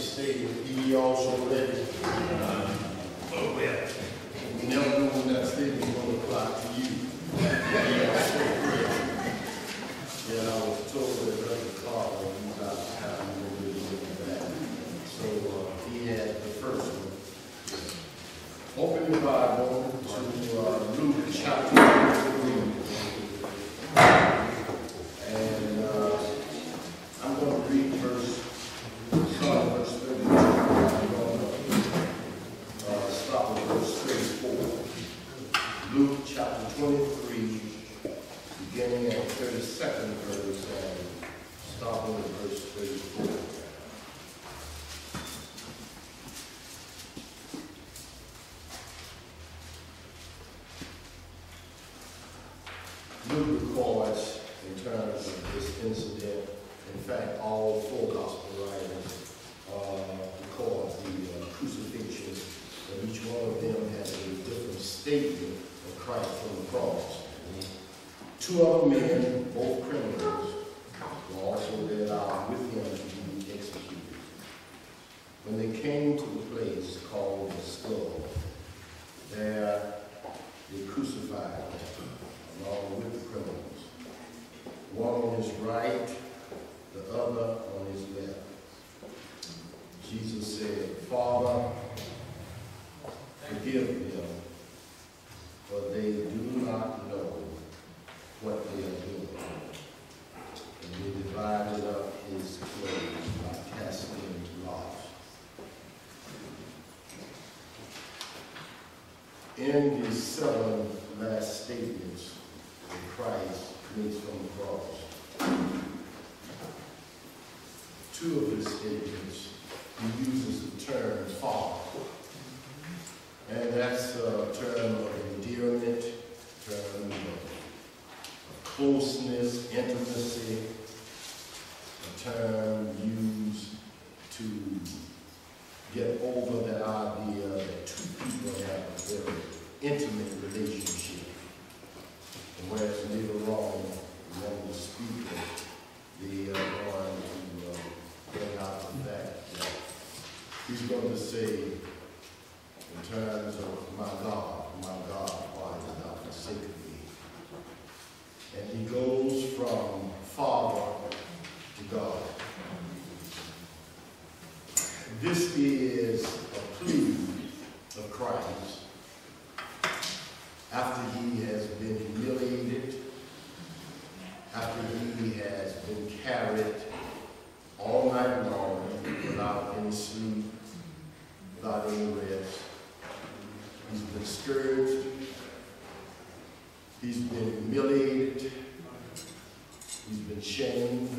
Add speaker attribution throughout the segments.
Speaker 1: stadium, he also led it. Oh, yeah. You never know when that stadium is going to apply to you. Yeah, I was told that Brother Carter, he was out of town, he was really looking back. So he had the first one. Open your Bible to Luke chapter 3. And I'm going to read verse 32. I'm going to stop with verse 34. Luke chapter 23, beginning at 32nd verse and stopping at verse 34. Luke records in terms of this incident. In fact, all four gospel writers record the crucifixion, and each one of them has a different statement of Christ on the cross. Two other men, both criminals, were also led out with him to be executed. When they came to the place called the Skull, there they crucified him along with the criminals, one on his right, the other on his left. Jesus said, "Father, forgive them, for they do not know what they are doing." And he divided up his clothes by casting lots. In these 7 last statements that Christ makes from the cross, 2 of his statements, he uses the term Father. And that's a term of endearment, term of closeness, intimacy, a term used to get over that idea that 2 people have a very intimate relationship. And whereas later on, when the speaker, they are going to bring out the fact that he's going to say, in terms of my God, why hast thou forsaken me? And he goes from Father to God. This is a plea of Christ after he has been humiliated, after he has been carried all night long without any sleep, without any rest. He's been scourged, he's been humiliated, he's been shamed,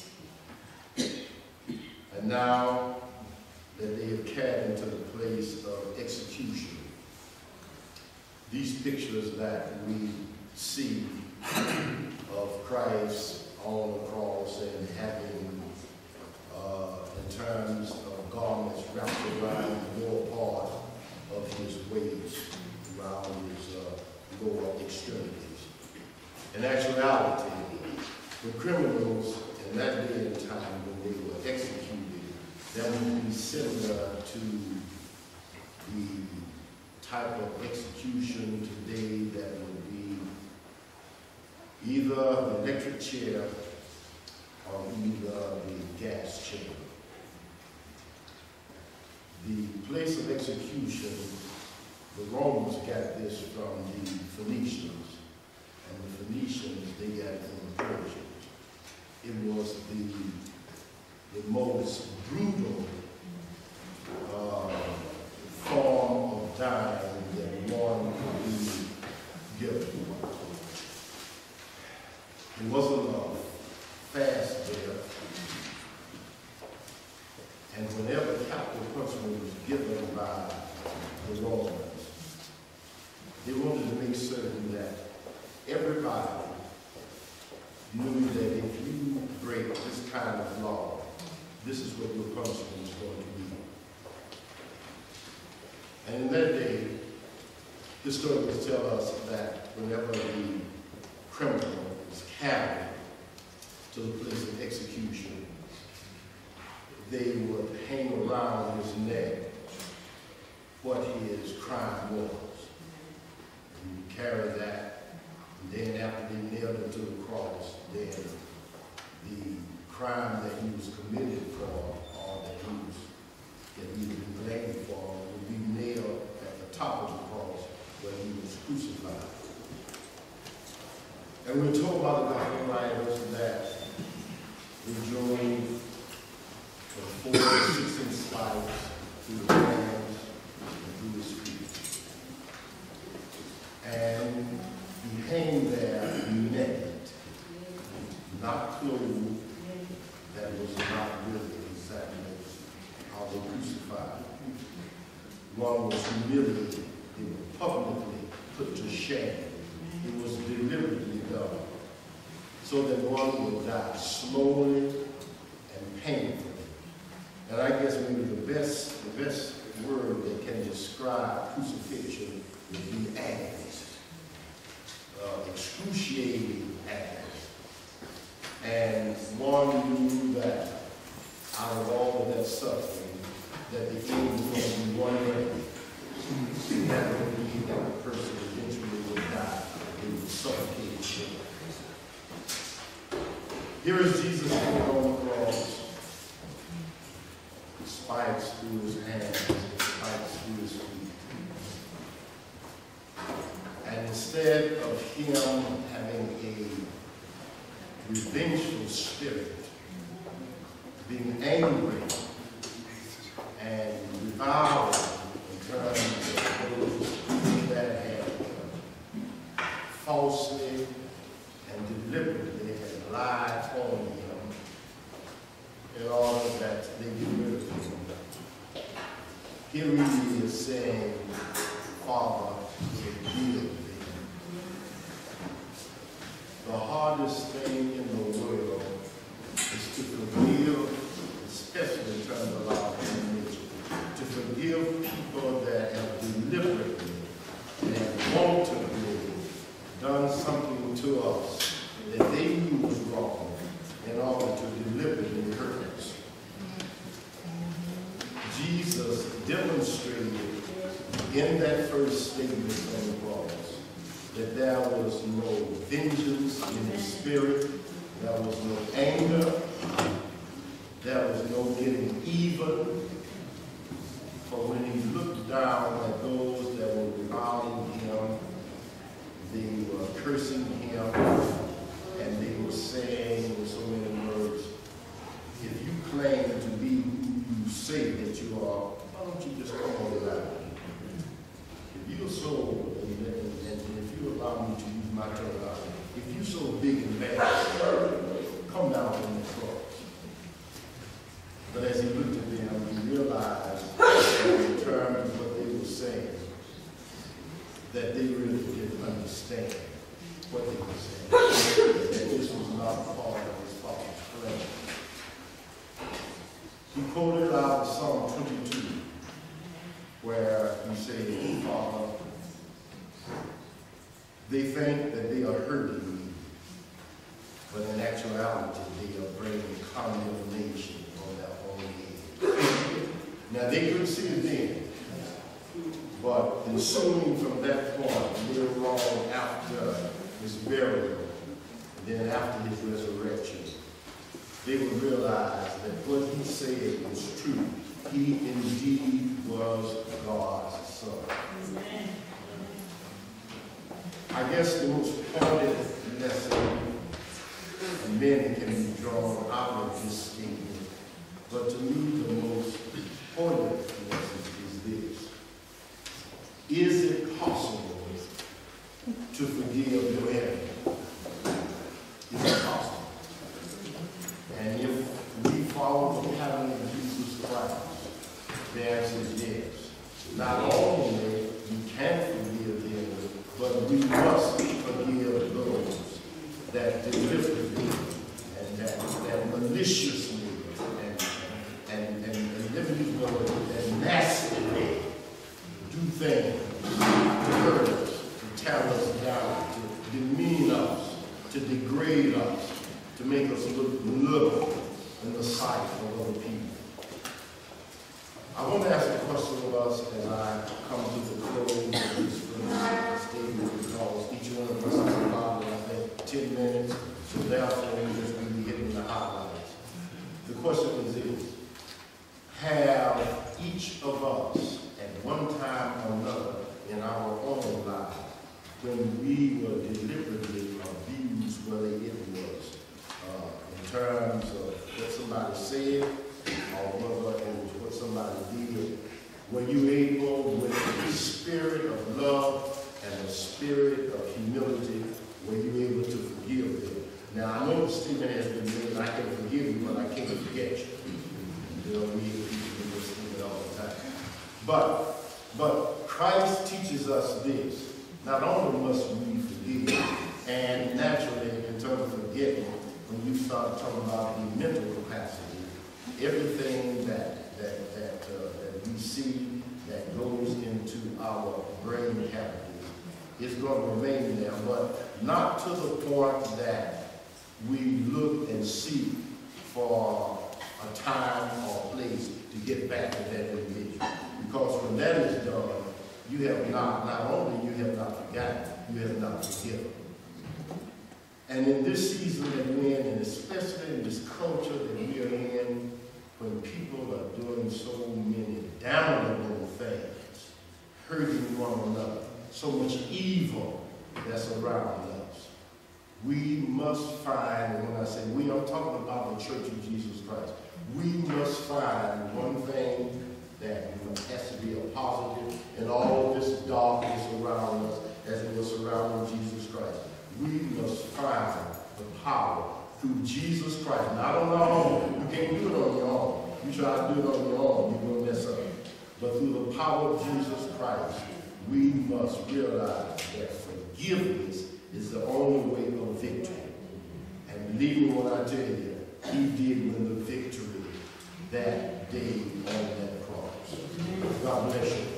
Speaker 1: and now that they have carried him to the place of execution, these pictures that we see of Christ on the cross and having, in terms of garments wrapped around the lower part of his waist, around his lower extremities. In actuality, the criminals in that day and time when they were executed, that would be similar to the type of execution today that would be either an electric chair or either the gas chamber. The place of execution, the Romans got this from the Phoenicians, and the Phoenicians, they got it from the Persians. It was the most brutal form of dying that one could be given. It wasn't a fast death. And whenever capital punishment was given by the Romans, they wanted to make certain that everybody knew that if you break this kind of law, this is what your punishment is going to be. And in that day, historians tell us that whenever the criminal was carried to the place of execution, they would hang around night they nailed him to the cross, then the crime that he was committed for, or that he would be blamed for, would be nailed at the top of the cross where he was crucified. And we're told by the gospel writers that they drove for 4 to 6 inch spikes through the hands and through his feet. And he hung there naked, not clothed. That was not really exactly how they crucified. One was humiliated. They were publicly put to shame. It was deliberately done so that one would die slowly and painfully. And I guess maybe the best word that can describe crucifixion would be agony, excruciating agony. And one knew that out of all of that suffering, that the end was going to be one way. And that would be that the person eventually would die. They would suffocate. Here is Jesus hanging on the cross, spikes through his hands, spikes through his feet. And instead of him having a revengeful spirit, being angry and revile in terms of those that had falsely and deliberately had lied on him in order that they get rid of him. Here he is saying, Father, forgive me. The hardest thing in the world is to forgive, especially in terms of our human nature, to forgive people that have deliberately and wantonly done something to us that they knew was wrong in order to deliberately hurt us. Jesus demonstrated in that first statement on the cross that there was no vengeance in his spirit, there was no anger, there was no getting even. For when he looked down at those that were reviling him, they were cursing him, and they were saying in so many words, if you claim to be who you say that you are, why don't you just come on down? If you're so, and if you allow me to use my terminology, if you're so big and bad, come down from the cross. But as he looked at them, he realized in terms of what they were saying, that they really didn't understand what they were saying, that this was not part of his Father's plan. He quoted out of Psalm 22, where he said, Father, they think that they are hurting me, but in actuality, they are bringing condemnation on their own head. Now, they couldn't see it then, but ensuing from that point, later on after his burial, and then after his resurrection, they would realize that what he said was true. He indeed was God's Son. Amen. I guess the most pointed lesson, and many can be drawn out of this statement, but to me the most pointed lesson is this. Is it possible to forgive your enemy? Is it possible? And if we follow the pattern of Jesus Christ, the answer is yes. Not only you can forgive them, but we must forgive those that deliberately and that maliciously and that nastily do things to hurt us, to tear us down, to demean us, to degrade us, to make us look little in the sight of other people. I want to ask a question of us as I come to the close of this first statement, because each one of us is involved, I think, 10 minutes, so therefore we're just going to be hitting the highlights. The question is this: have each of us at one time or another in our own lives, when we were deliberately abused, whether it was in terms of what somebody said or whether it was what somebody did, were you able, with the spirit of love and the spirit of humility, were you able to forgive them? Now, I know the statement has been made, I can forgive you, but I can't forget you. You know, we hear people do this statement all the time. But Christ teaches us this: not only must we forgive, and naturally, in terms of forgetting, when you start talking about the mental capacity, everything that we see that goes into our brain cavities is going to remain there, but not to the point that we look and seek for a time or place to get back to that individual. Because when that is done, you have not only you have not forgotten, you have not forgiven. And in this season that we're in, and especially in this culture that we are in, when people are doing so many damnable things, hurting one another, so much evil that's around us, we must find, and when I say we, I'm talking about the Church of Jesus Christ, we must find one thing that has to be a positive in all of this darkness around us as it was surrounding Jesus Christ. We must find the power through Jesus Christ, not on our own. You can't do it on your own. You try to do it on your own, you're going to mess up. But through the power of Jesus Christ, we must realize that forgiveness is the only way of victory. And believe me when I tell you, he did win the victory that day on that cross. God bless you.